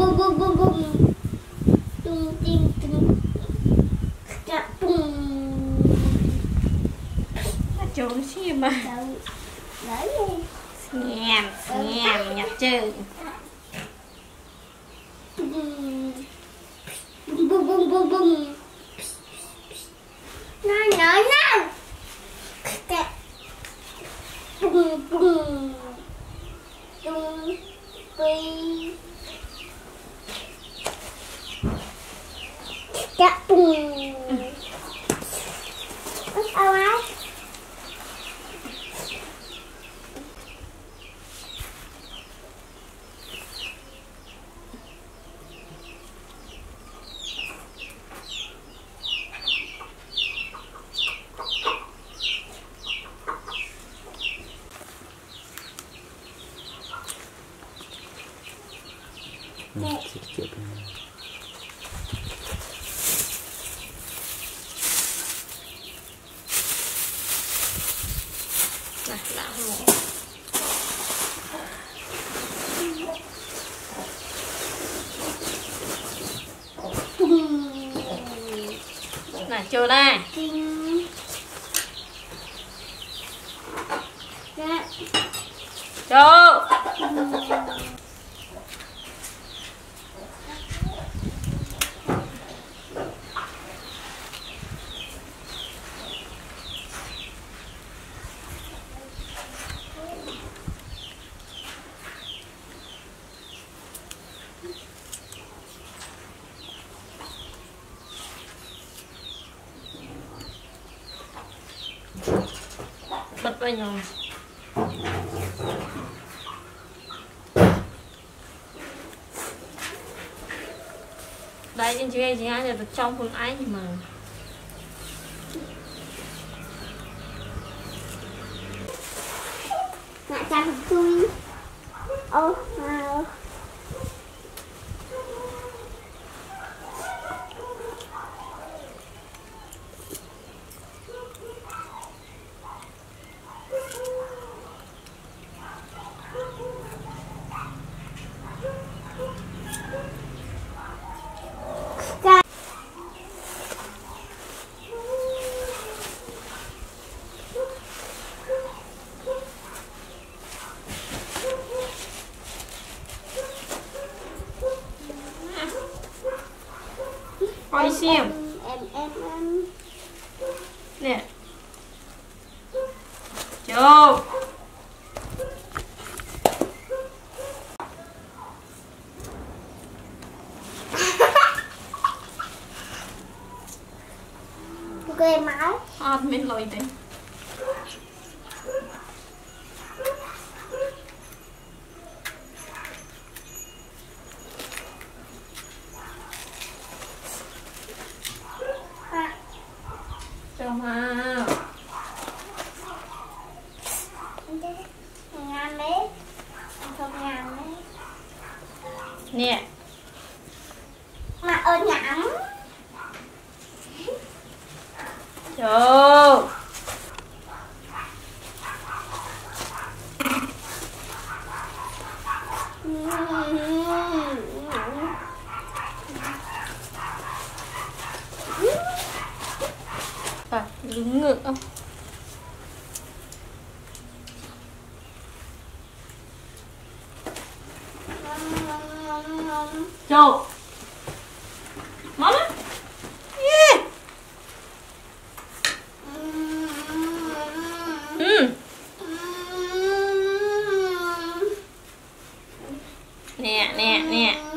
bum bum bum bum. Tung ting tung. Dạ bum. Trốn chi mà. Đấy đi. Xem nhặt chữ. Bum bum bum bum bum. No. Bum bum. Tung quy. Dạ bum. Sao á? Sedikit. Nah, lama. Nah, chưa đây. Cho. Bật vào nhau. Đây trên chị ai là được trong phương ái nhưng mà Nãy cha thật vui. Ô wow. quay xem Em nè. Vô. cười máu. Mình lôi đi. Cho hoa. Ngon đấy. Không ngon đấy. Nè. Mà ơi nhẵn. Vô. Đứng ngược không? Châu món á. Yeah. Nè